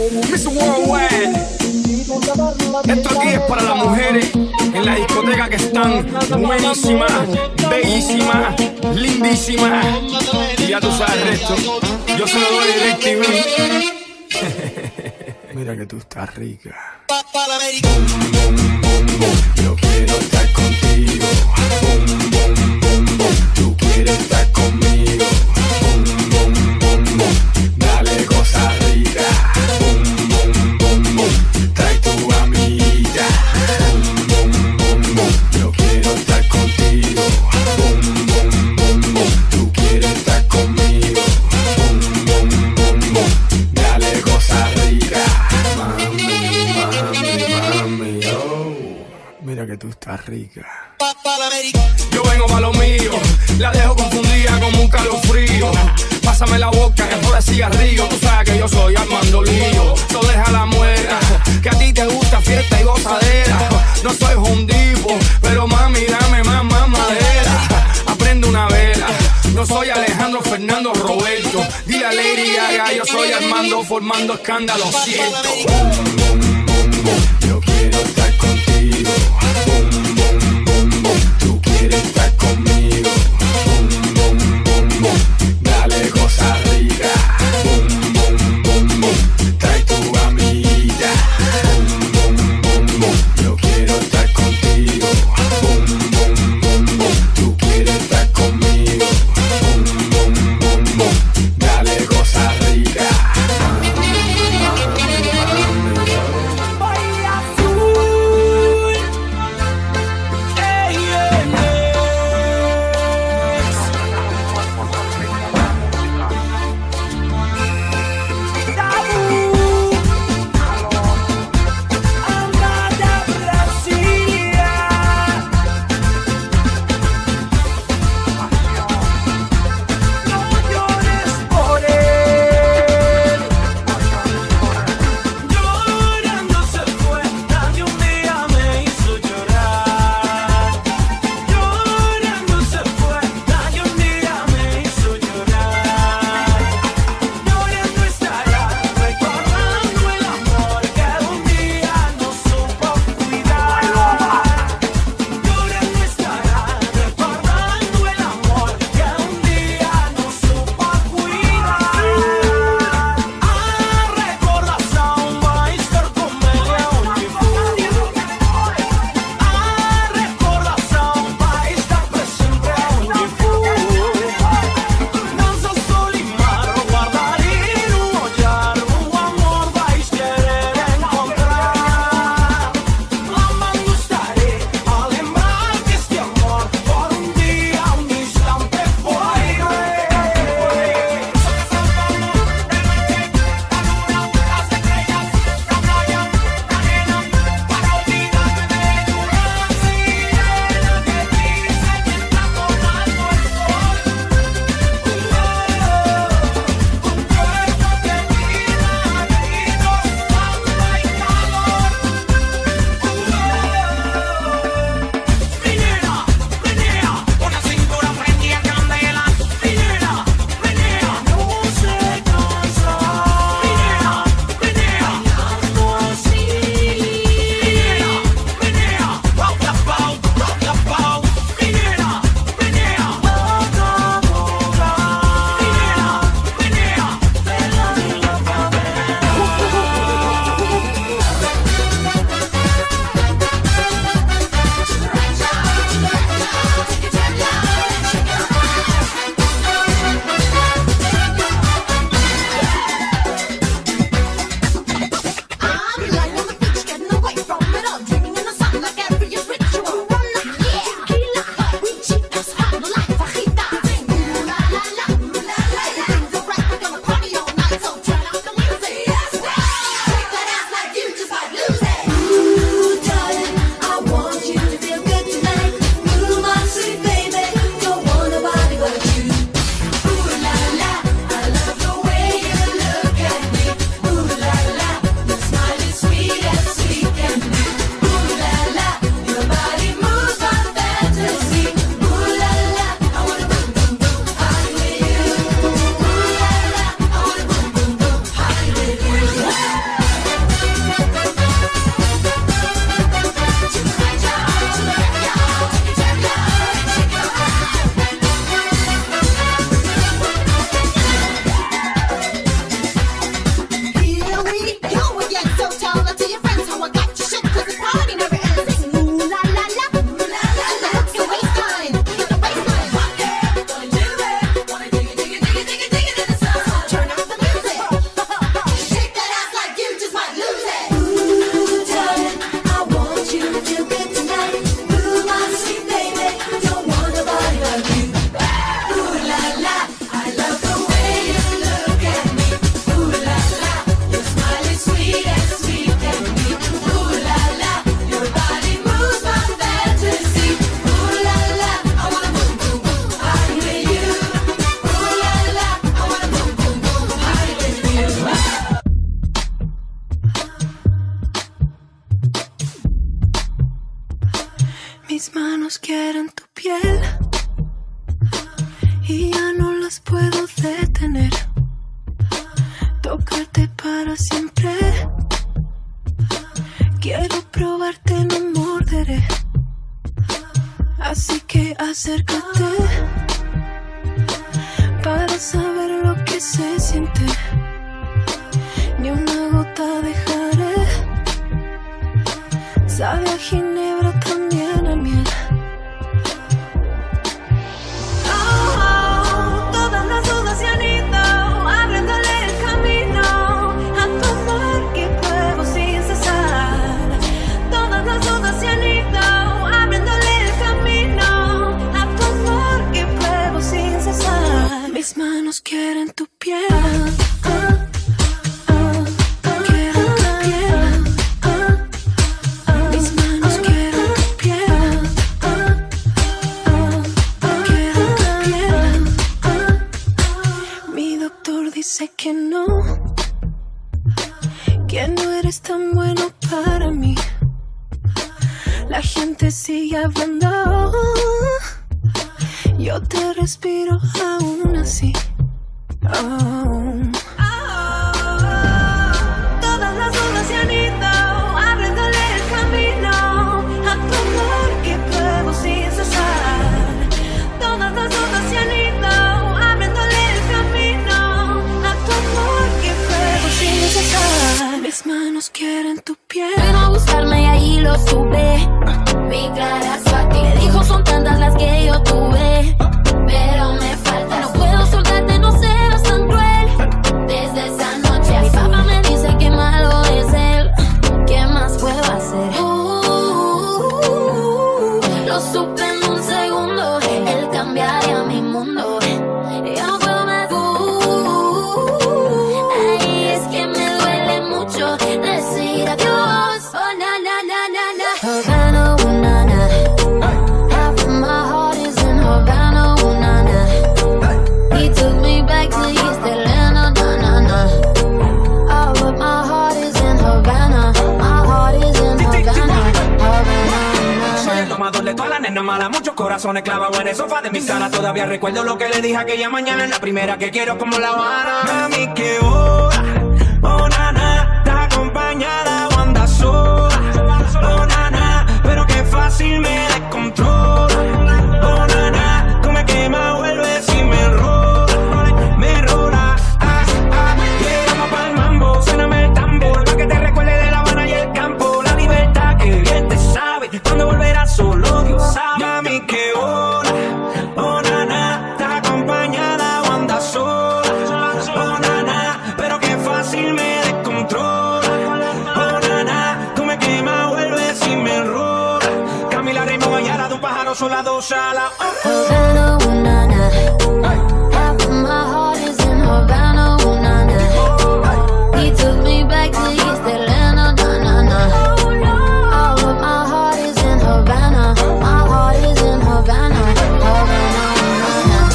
Miss Worldwide. Esto aquí es para las mujeres en la discoteca que están buenísimas, bellísimas, lindísimas. Y ya tú sabes el resto. Yo se lo doy DirecTV. Mira que tú estás rica. Yo quiero estar contigo. Tú quieres estar conmigo. Dale cosa rica. Trae tu amiguita. Yo quiero estar contigo. Tú quieres estar conmigo. Dale cosa rica. Mami, oh. Mira que tú estás rica. Yo vengo pa' lo mío, la dejo confundida como un calofrío. Pásame la boca que por el cigarrillo. Tú sabes que yo soy Armando Lío. No deja la muera, que a ti te gusta fiesta y gozadera. No soy hondipo, pero mami dame más madera. Aprende una vela, no soy Alejandro Fernando Roberto. Dile a Lady Gaga, yo soy Armando formando escándalo, siento. Yo quiero estar contigo. Tú quieres estar conmigo. Dale cosa rica. Trae tu amiguita. Yo quiero estar contigo. Tú quieres estar conmigo. Dale cosa rica. manos quieren tu piel y ya no las puedo detener. Tocarte para siempre. Quiero probarte, no morderé. Así que acércate para saber lo que se siente. Ni una gota dejaré. Sabe a ginebra, también a miel. Oh, todas las dudas se han ido, abriéndole el camino a tu amor que pruebo sin cesar. Todas las dudas se han ido, abriéndole el camino a tu amor que pruebo sin cesar. Mis manos quieren tu piel. Sé que no eres tan bueno para mí. La gente sigue hablando, yo te respiro aún así. Todas las dudas se han ido, abriéndole el camino a tu amor que pruebo sin cesar. Todas las dudas se han ido, abriéndole el camino a tu amor que pruebo sin cesar. Mis manos quieren tu piel. Vino a buscarme y ahí lo sube. Mi cara a ti. Me dijo son tantas las que yo tuve, pero me falta. No puedo soltarte, no seas tan cruel. Desde esa noche mi papá me dice que malo es él. ¿Qué más puedo hacer? Lo supe en un segundo. Él cambiaría mi mundo. Ya no puedo más. Ay, es que me duele mucho decir adiós. Oh, na, na, na, na, na. Havana, ooh, na, na. Half of my heart is in Havana, ooh, na, na. He took me back to East Atlanta, na, na, na. All of my heart is in Havana. My heart is in Havana. Havana, Soy el tomador de todas las nenas malas, muchos corazones clavados en el sofá de mi sala. Todavía recuerdo lo que le dije aquella mañana. En la primera que quiero como La Habana. Mami, qué hora, oh nana, estás acompañada o andas sola. Oh nana, pero qué fácil me descontrola. Oh nana, tú me quemas, vuelves y me rola. Me rola, llegamos pa'l mambo, suéname el tambor, pa' que te recuerde de La Habana y el campo. La libertad que bien te sabe, cuando volverás solo Dios sabe. Mami, qué hora, oh nana, estás acompañada o andas sola. Oh nana, pero qué fácil me descontrola. Oh nana, tú me quemas, vuelves y me rola. Camila Ritmo Guayara, de un pájaro sola, dos alas. Havana, ooh, na, na. Half of my heart is in Havana, ooh, na, na. He took me back to East Atlanta, na, na, na. All of my heart is in Havana. My heart is in Havana. Havana, ooh, na, na.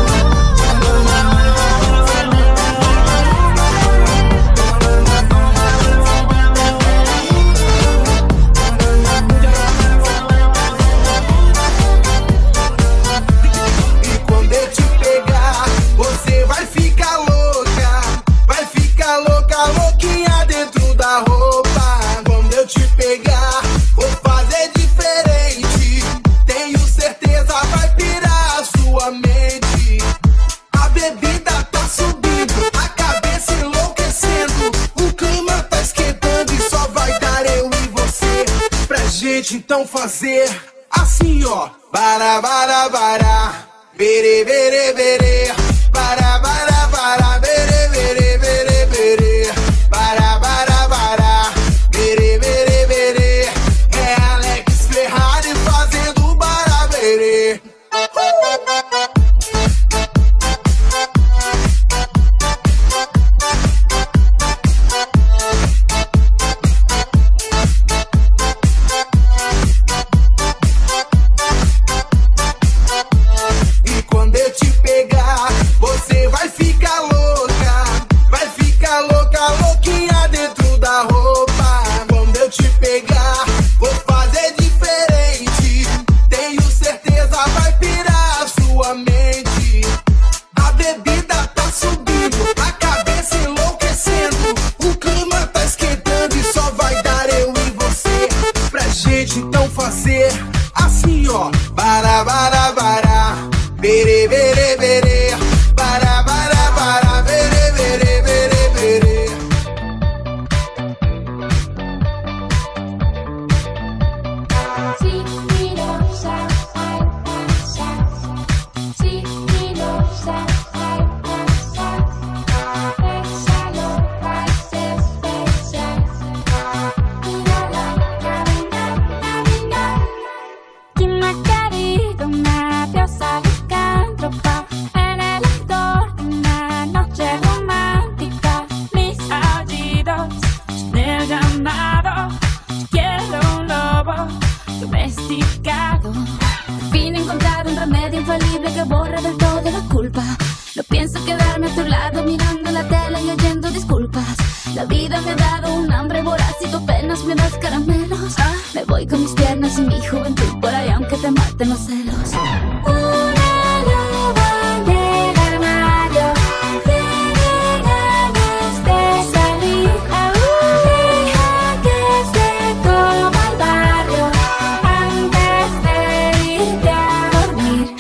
E quando eu te pegar, você vai ficar louca, louquinha dentro da roupa. Quando eu te pegar, vou fazer diferente. Tenho certeza vai pirar a sua mente. A bebida tá subindo, a cabeça enlouquecendo. O clima tá esquentando e só vai dar eu e você. Pra gente então fazer assim, ó. Bara, bara, bara. Bere, bere, bere. Bara, bara, bara. Bere, bere, bere, bere. Bara, bara, bara. Bere, bere, bere. É Alex Ferrari fazendo bara, bere. E quando eu te pegar, culpa. No pienso quedarme a tu lado mirando la tele y oyendo disculpas. La vida me ha dado un hambre voraz y tú apenas me das caramelos. Me voy con mis piernas y mi juventud por ahí aunque te maten los celos. Una loba del armario tiene ganas de salir. Deja que se coma el barrio antes de irte a dormir.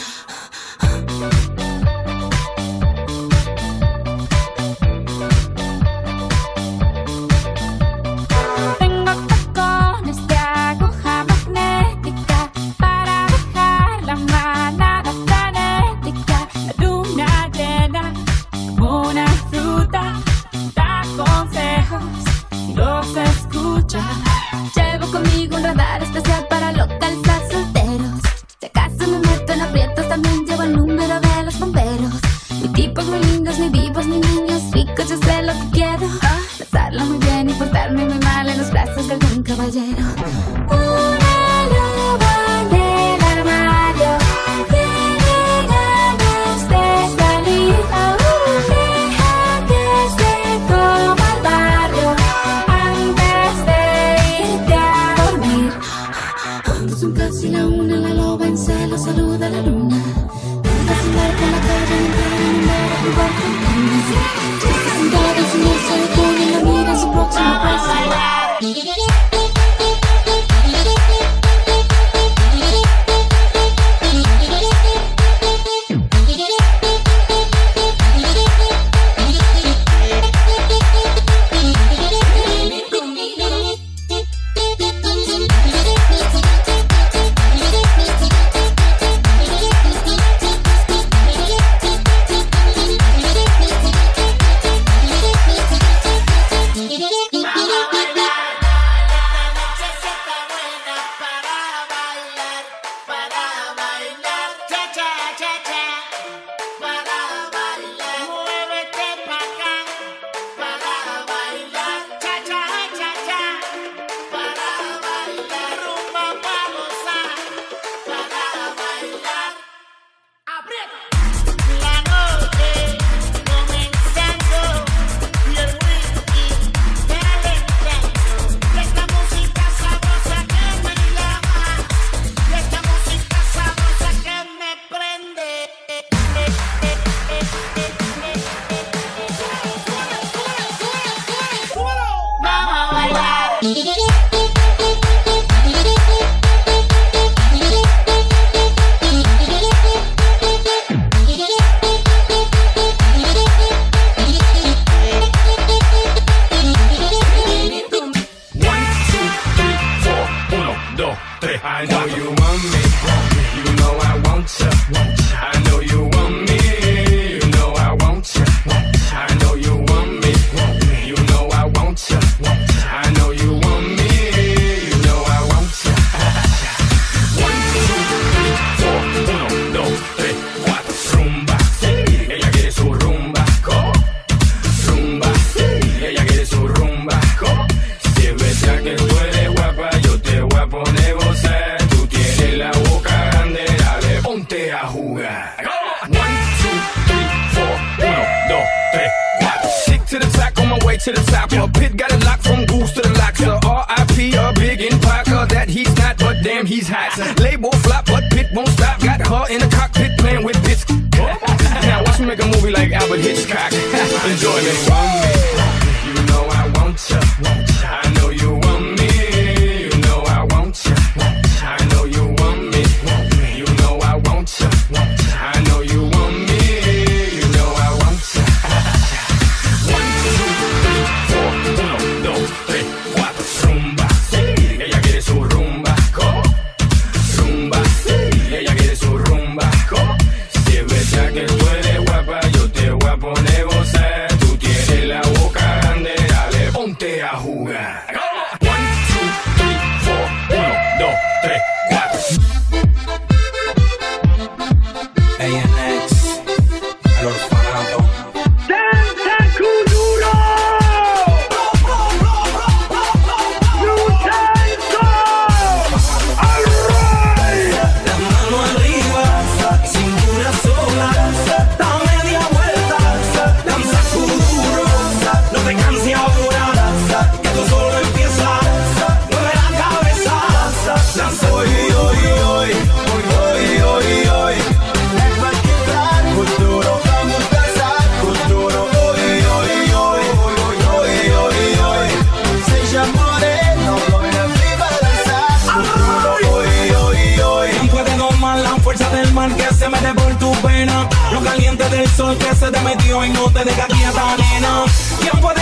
Tengo tacones de aguja magnética para dejar la manada frenética. La luna llena como una fruta da consejos y los escucha. Llevo conmigo un radar especial para localizar solteros. Si acaso me meto en aprietos, también llevo el número de los bomberos. Ni tipos muy lindos, ni vivos, ni niños ricos, yo sé lo que quiero. Pasarlo muy bien y portarme muy mal en los brazos de algún caballero. Una loba del armario tiene ganas de salir. Deja que se coma el barrio antes de irte a dormir. Cuando son casi la una, la loba en celo saluda a la luna. Deja andar por la calle entera en ver a jugar con niños. Sentada sin irse con y la mira en su próxima presa. I know you want me, you know I want you. I know you want me, you know I want you. I know you want me, you know I want you. I know you want me, you know I want you. 1, 2, 3, 4, 1, 2, 3, 4, rumba. Ella quiere su rumba, rumba. Ella quiere su rumba, si es verdad que tú eres guapa, yo te voy a poner gozar. Tú tienes la boca grande, dale, ponte a jugar. 1, 2, 3, 4, 1, 2, 3, 4. Stick to the track on my way to the top. A pit got a lock from Goose to the lock. So R.I.P. a big in Parker that he's not, but damn he's hot. Label flop, but Pit won't stop. Got her in the cockpit playing with bits. Now watch me make a movie like Albert Hitchcock. Enjoy me. You know I want you. I know you want me. You know I want you. I know you want me. You know I want you. I know you want me. You know I want you. 1, 2, 3, 4, 1, 2, 3, 4, rumba. Ella quiere su rumba, rumba. Ella quiere su rumba, si es verdad que tú eres guapa, yo te voy a poner gozar. Tú tienes la boca grande, dale, ponte a jugar. 1, 2, 3, 4, 1, 2, 3, 4. ANX, el orfanato. La mano arriba, cintura sola, dame te canses ahora, que tú solo empiezas. Mueve la cabeza, danza. Hoy, hoy, hoy, hoy, hoy, hoy. É pra quebrar futuro, vamos dançar futuro. Hoy, hoy, hoy, hoy, hoy, hoy. Seja moreno, loira, viva dançar futuro. Hoy, hoy, hoy. ¿Quién puede domar la fuerza del mar que se mete por tu pena? Lo caliente del sol que se te metió y no te deja quieta, nena. ¿Quién puede